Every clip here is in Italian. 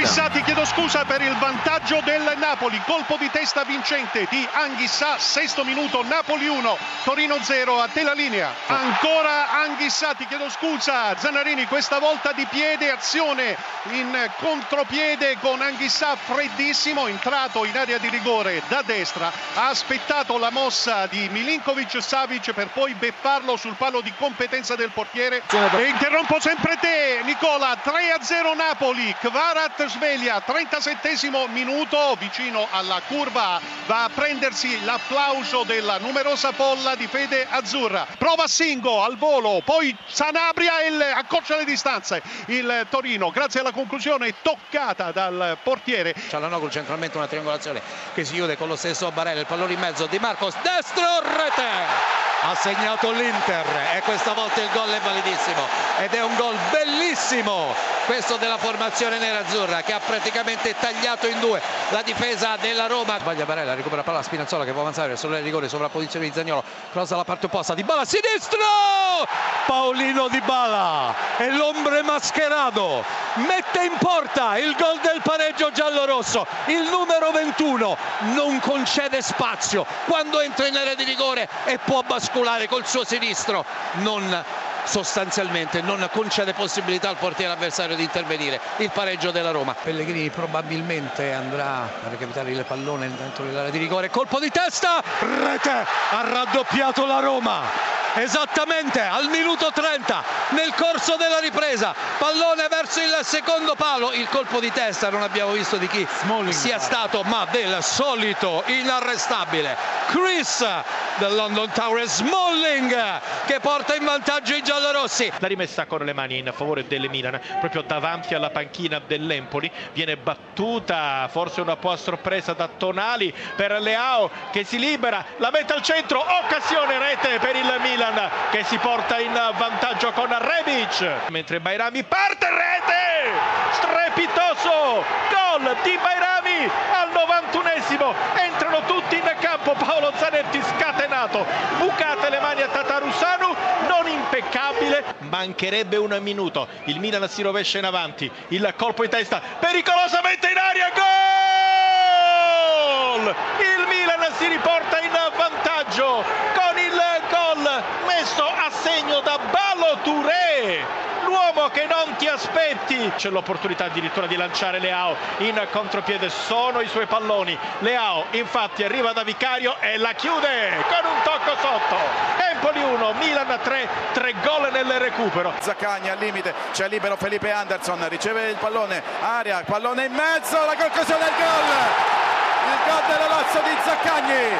Anghissà, ti chiedo scusa, per il vantaggio del Napoli. Colpo di testa vincente di Anghissà, sesto minuto, Napoli 1, Torino 0. A te la linea. Ancora Anghissà, ti chiedo scusa, Zannarini questa volta di piede, azione in contropiede con Anghissà freddissimo, entrato in area di rigore da destra, ha aspettato la mossa di Milinkovic-Savic per poi beffarlo sul palo di competenza del portiere. E interrompo sempre te, Nicola. 3-0 Napoli, Kvarat sveglia, 37esimo minuto, vicino alla curva va a prendersi l'applauso della numerosa folla di fede azzurra. Prova Singo al volo, poi Sanabria e accorcia le distanze. Il Torino, grazie alla conclusione toccata dal portiere. Cialanoglu centralmente, una triangolazione che si chiude con lo stesso Barella, il pallone in mezzo, Di Marcos, destro, rete! Ha segnato l'Inter e questa volta il gol è validissimo ed è un gol bellissimo questo della formazione nerazzurra, che ha praticamente tagliato in due la difesa della Roma. Sbaglia Barella, recupera palla Spinazzola che può avanzare verso il rigore, sovrapposizione di Zaniolo, cross alla parte opposta, Dybala a sinistro, Paolino Dybala e l'ombre mascherado mette in porta il gol del pareggio giallorosso. Il numero 21 non concede spazio quando entra in area di rigore e può basculare col suo sinistro, sostanzialmente non concede possibilità al portiere avversario di intervenire. Il pareggio della Roma. Pellegrini probabilmente andrà a recapitare il pallone dentro l'area di rigore, colpo di testa, rete, ha raddoppiato la Roma esattamente al minuto 30 nel corso della ripresa, pallone verso il secondo palo, il colpo di testa non abbiamo visto di chi sia stato, ma del solito inarrestabile Chris del London Tower, Smalling che porta in vantaggio i giallorossi. La rimessa con le mani in favore del Milan proprio davanti alla panchina dell'Empoli, viene battuta, forse una po' a sorpresa da Tonali per Leao che si libera, la mette al centro, occasione, rete per il Milan che si porta in vantaggio con Rebic, mentre Bajrami parte, rete, strepitoso gol di Bajrami al 91esimo, entrano tutti in campo, Paolo Zanetti scatenato, bucate le mani a Tatarusanu, non impeccabile, mancherebbe un minuto, il Milan si rovescia in avanti, il colpo in testa pericolosamente in aria, gol! Il Milan si riporta in vantaggio con il gol messo a segno da Ballo Touré, l'uomo che non ti aspetti. C'è l'opportunità addirittura di lanciare Leao in contropiede, sono i suoi palloni. Leao infatti arriva da Vicario e la chiude con un tocco sotto. Empoli 1, Milan 3, 3 gol nel recupero. Zaccagni al limite, c'è libero Felipe Anderson, riceve il pallone, aria, pallone in mezzo, la conclusione del gol! Il gol della Lazio di Zaccagni!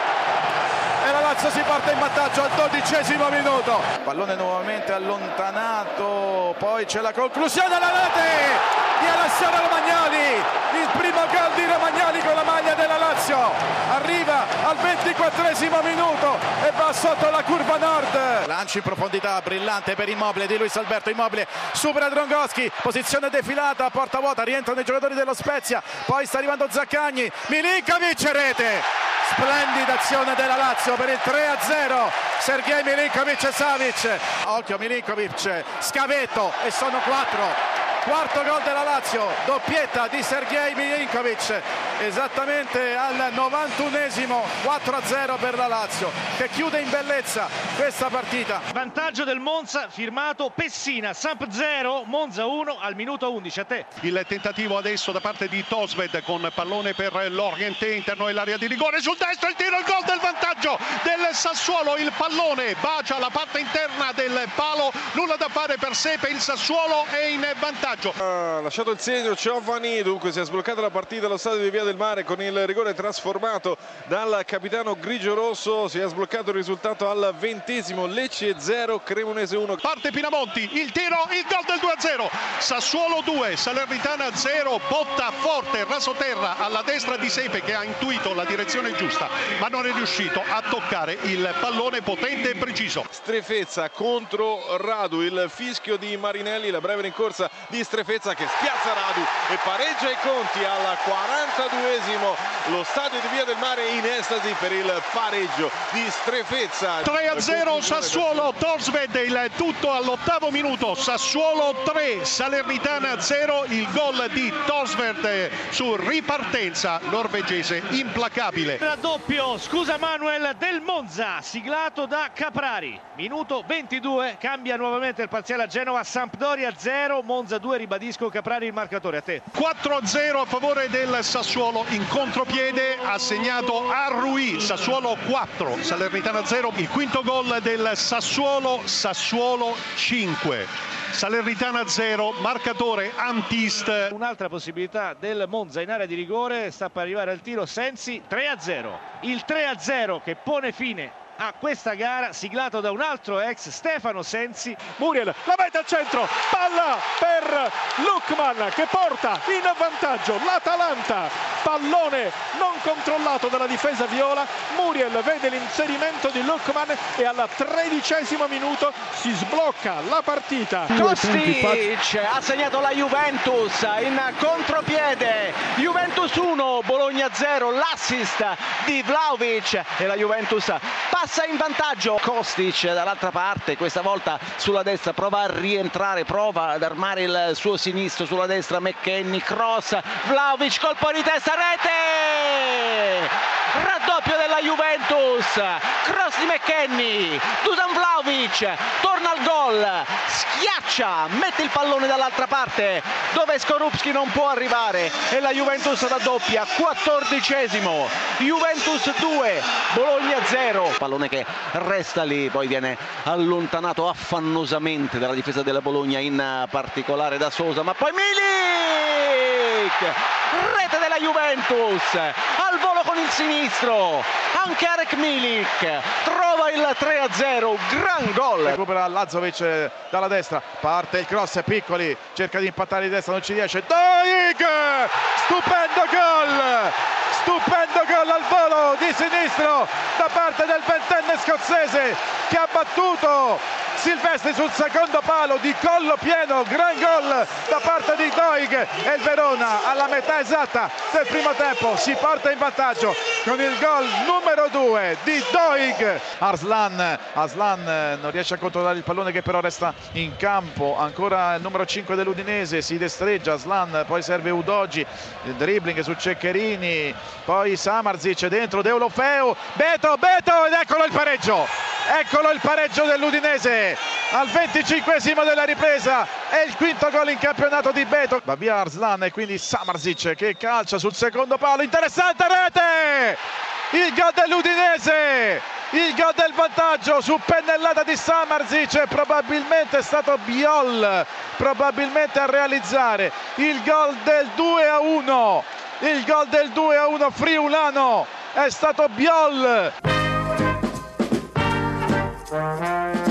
E la Lazio si porta in vantaggio al 12esimo minuto, pallone nuovamente allontanato, poi c'è la conclusione alla rete di Alessandro Romagnoli, il primo gol di Romagnoli con la maglia della Lazio, arriva al 24esimo minuto e va sotto la curva nord, lancio in profondità brillante per Immobile di Luis Alberto, Immobile supera Drongoschi, posizione defilata, porta vuota, rientrano i giocatori dello Spezia, poi sta arrivando Zaccagni, Milinkovic, rete! Splendida azione della Lazio per il 3-0, Sergej Milinkovic-Savic, occhio Milinkovic, scavetto e sono 4. Quarto gol della Lazio, doppietta di Sergej Milinkovic, esattamente al 91esimo, 4-0 per la Lazio, che chiude in bellezza questa partita. Vantaggio del Monza, firmato Pessina, Samp 0, Monza 1 al minuto 11, a te. Il tentativo adesso da parte di Tosved con pallone per l'Oriente, interno dell'area di rigore, sul destro il tiro, il gol del vantaggio del Sassuolo, il pallone bacia la parte interna del palo, nulla da fare per Sepe, il Sassuolo è in vantaggio. Ha lasciato il segno Giovanni, dunque si è sbloccata la partita allo stadio di Via del Mare con il rigore trasformato dal capitano grigio-rosso, si è sbloccato il risultato al 20esimo, Lecce 0, Cremonese 1. Parte Pinamonti, il tiro, il gol del 2-0, Sassuolo 2, Salernitana 0, botta forte, rasoterra alla destra di Sepe che ha intuito la direzione giusta ma non è riuscito a toccare il pallone potente e preciso. Strefezza contro Radu, il fischio di Marinelli, la breve rincorsa di Strefezza che spiazza Radu e pareggia i conti al 42esimo. Lo stadio di Via del Mare in estasi per il pareggio di Strefezza. 3-0 Sassuolo Thorstvedt, il tutto all'8° minuto. Sassuolo 3, Salernitana 0, il gol di Thorstvedt su ripartenza norvegese implacabile. Raddoppio, scusa Manuel, del Monza, siglato da Caprari. Minuto 22, cambia nuovamente il parziale a Genova, Sampdoria 0, Monza 2, ribadisco Caprari il marcatore, a te. 4-0 a favore del Sassuolo, in contropiede ha segnato Arrui, Sassuolo 4, Salernitana 0, il quinto gol del Sassuolo 5. Salernitana 0, marcatore Antist. Un'altra possibilità del Monza in area di rigore, sta per arrivare al tiro Sensi, 3-0. Il 3-0 che pone fine a questa gara, siglato da un altro ex, Stefano Sensi. Muriel la mette al centro, palla per Lukman che porta in vantaggio l'Atalanta, pallone non controllato dalla difesa viola. Muriel vede l'inserimento di Lukman e al 13° minuto si sblocca la partita. Kostic ha segnato la Juventus in contropiede, Juventus 1, Bologna 0, l'assist di Vlahovic e la Juventus passa in vantaggio. Kostic dall'altra parte, questa volta sulla destra, prova a rientrare, prova ad armare il suo sinistro sulla destra, McKennie, cross, Vlahovic, colpo di testa, rete! Raddoppio della Juventus, cross di McKennie, Dusan Vlahovic torna al gol, schiaccia, mette il pallone dall'altra parte dove Skorupski non può arrivare e la Juventus raddoppia. 14°, Juventus 2, Bologna 0. Pallone che resta lì, poi viene allontanato affannosamente dalla difesa della Bologna, in particolare da Sosa, ma poi Milik! Rete della Juventus, al volo con il sinistro, anche Arek Milik trova il 3-0, gran gol. Recupera Lazovic dalla destra, parte il cross, Piccoli cerca di impattare di destra, non ci riesce, Doig! Stupendo gol! Stupendo gol al volo di sinistro da parte del ventenne scozzese che ha battuto Silvestri sul secondo palo di collo pieno. Gran gol da parte di Doig e il Verona alla metà esatta del primo tempo si porta in vantaggio con il gol numero 2 di Doig. Arslan non riesce a controllare il pallone che però resta in campo, ancora il numero 5 dell'Udinese, si destreggia Arslan, poi serve Udogi, il dribbling su Ceccherini, poi Samardzic dentro Deulofeu, Beto ed eccolo il pareggio dell'Udinese al 25° della ripresa, è il quinto gol in campionato di Beto. Va via Arslan e quindi Samardzic che calcia sul secondo palo, interessante rete, il gol dell'Udinese, il gol del vantaggio su pennellata di Samardzic, probabilmente è stato Biol probabilmente a realizzare il gol del 2-1, il gol del 2-1 friulano, è stato Biol.